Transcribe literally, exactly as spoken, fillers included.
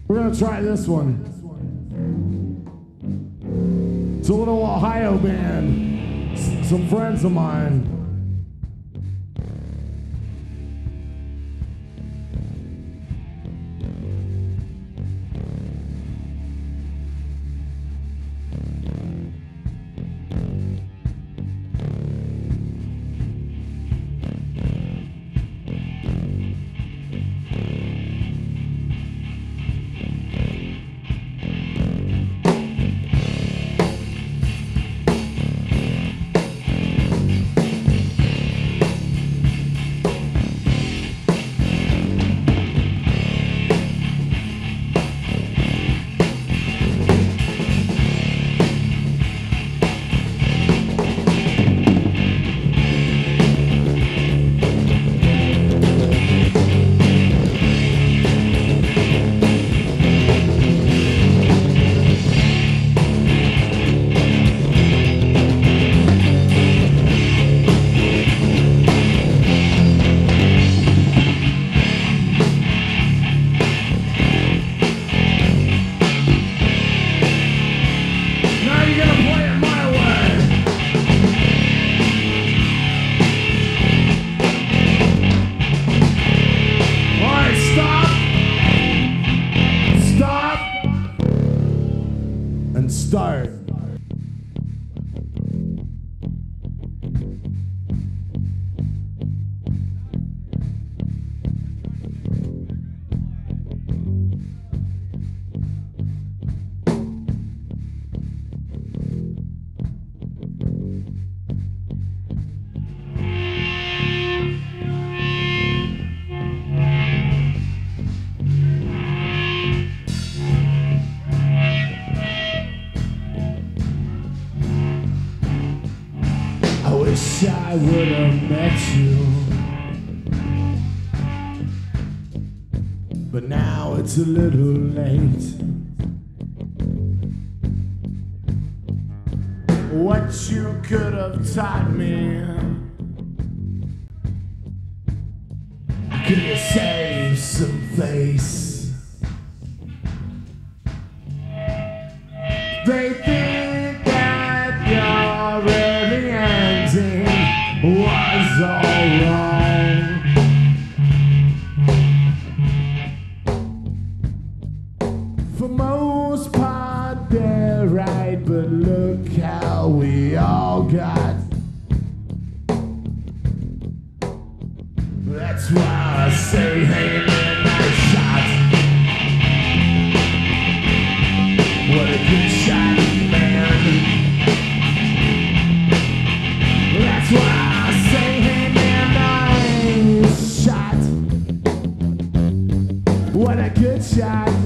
We're gonna try this one. It's a little Ohio band, S- some friends of mine. Start. Wish I would have met you, but now it's a little late. What you could have taught me, I could have saved some face. They think that you're really was all wrong. For most part they're right, but look how we all got. That's why I say, hey man, nice shot. What a good shot, man. That's why what a good shot.